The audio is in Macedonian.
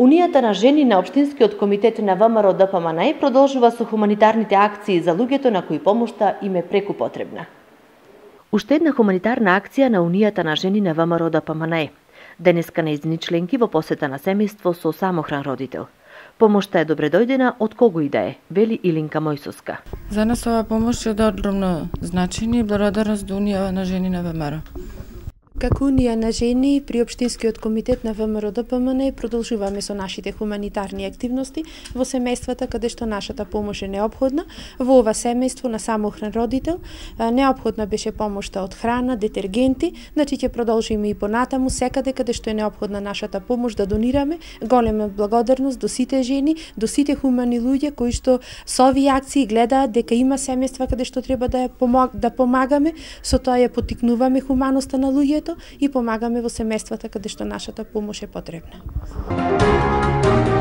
Унијата на жени на Општинскиот комитет на ВМРО ДПМН продолжува со хуманитарните акции за луѓето на кои помошта им е преку потребна. Уште една хуманитарна акција на Унијата на жени на ВМРО ДПМН. Денеска нејзини членки во посета на семејство со самохран родител. Помошта е добре дојдена од кого и да е, вели Илинка Мојсовска. За нас ова помош е од огромно значење и благодарност до Унија на жени на ВМРО. Како Унија на жени при Општинскиот комитет на ВМРО ДПМН продолжуваме со нашите хуманитарни активности во семејствата каде што нашата помош е неопходна. Во ова семејство на самохран родител неопходна беше помошта од храна, детергенти, значи ќе продолжиме и понатаму секаде каде што е неопходна нашата помош да донираме. Голема благодарност до сите жени, до сите хумани луѓе кои што со овие акции гледаат дека има семејства каде што треба да помагаме, со тоа ја поттикнуваме хуманоста на луѓето и помагаме во семејствата каде што нашата помош е потребна.